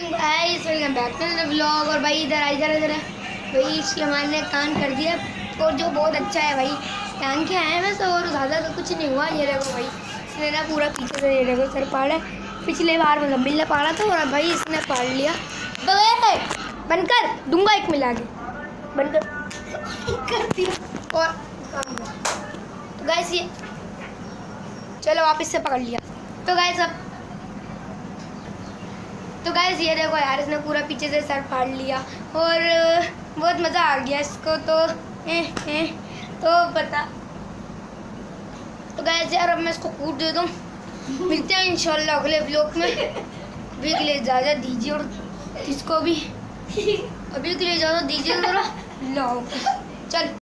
Morning guys, welcome back to the vlog. और भाई इधर है भाई, इसलिए हमारे कान कर दिया और जो बहुत अच्छा है भाई। टांग के आए वैसे और ज़्यादा तो कुछ नहीं हुआ। ये देखो भाई, इसने ना पूरा पीछे से ये देखो सर पाड़ा है। पिछले बार मुजम्मिल ने पाड़ा था और भाई इसने पाड़ लिया। बनकर दूंगा एक मिला के बनकर कर दिया। और तो गाइस ये चलो वापस से पकड़ लिया। तो गाइस ये देखो यार, इसने पूरा पीछे से सर फाड़ लिया और बहुत मज़ा आ गया इसको। तो पता तो गाइस यार, अब मैं इसको कूट दे दूँ। मिलते हैं इंशाल्लाह अगले व्लॉग में। अभी के लिए इजाज़त दीजिए और इसको भी अभी के लिए इजाज़त दीजिए। ज़रा लो चल।